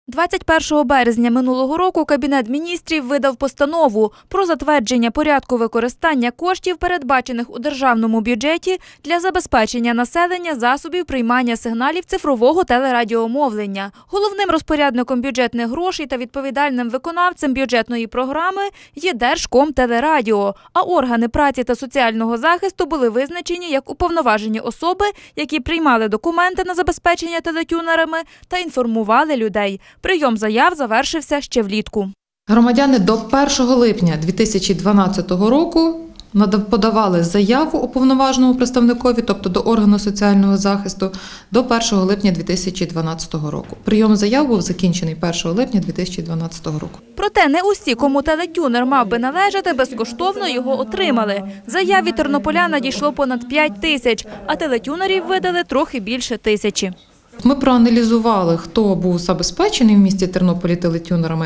21 березня минулого року Кабінет міністрів видав постанову про затвердження порядку використання коштів, передбачених у державному бюджеті для забезпечення населення засобів приймання сигналів цифрового телерадіомовлення. Головним розпорядником бюджетних грошей та відповідальним виконавцем бюджетної програми є Держкомтелерадіо, а органи праці та соціального захисту були визначені як уповноважені особи, які приймали документи на забезпечення телетюнерами та інформували людей. Прийом заяв завершився ще влітку. Громадяни до 1 липня 2012 року подавали заяву уповноваженому представникові, тобто до органу соціального захисту, до 1 липня 2012 року. Прийом заяв був закінчений 1 липня 2012 року. Проте не усі, кому телетюнер мав би належати, безкоштовно його отримали. Заяв від тернополян надійшло понад 5 тисяч, а телетюнерів видали трохи більше 1000. Ми проаналізували, хто був забезпечений в місті Тернополі телетюнерами.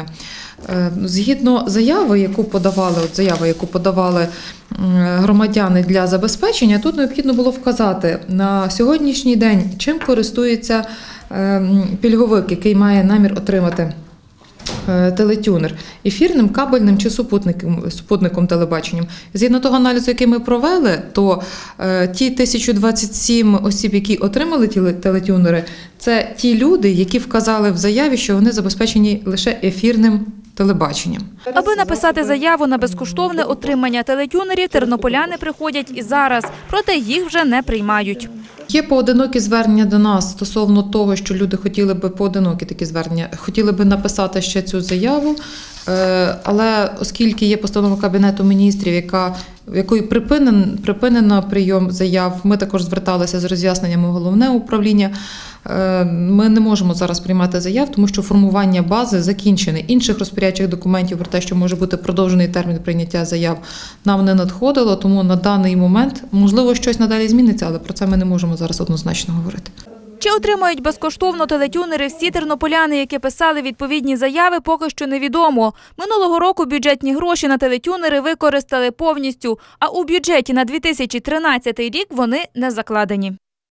Згідно заяви, яку подавали громадяни для забезпечення, тут необхідно було вказати на сьогоднішній день, чим користується пільговик, який має намір отримати телетюнер – ефірним, кабельним чи супутником телебаченням. Згідно того аналізу, який ми провели, то ті 1027 осіб, які отримали телетюнери, це ті люди, які вказали в заяві, що вони забезпечені лише ефірним телебаченням. Аби написати заяву на безкоштовне отримання телетюнерів, тернополяни приходять і зараз, проте їх вже не приймають. Є поодинокі звернення до нас стосовно того, що люди хотіли би поодинокі такі звернення, хотіли би написати ще цю заяву, але оскільки є постанова Кабінету міністрів, якою припинено прийом заяв, ми також зверталися з роз'ясненнями в головне управління, ми не можемо зараз приймати заяв, тому що формування бази закінчене. Інших розпорядчих документів про те, що може бути продовжений термін прийняття заяв, нам не надходило, тому на даний момент, можливо, щось надалі зміниться, але про це ми не можемо зараз однозначно говорити. Чи отримають безкоштовно телетюнери всі тернополяни, які писали відповідні заяви, поки що невідомо. Минулого року бюджетні гроші на телетюнери використали повністю, а у бюджеті на 2013 рік вони не закладені.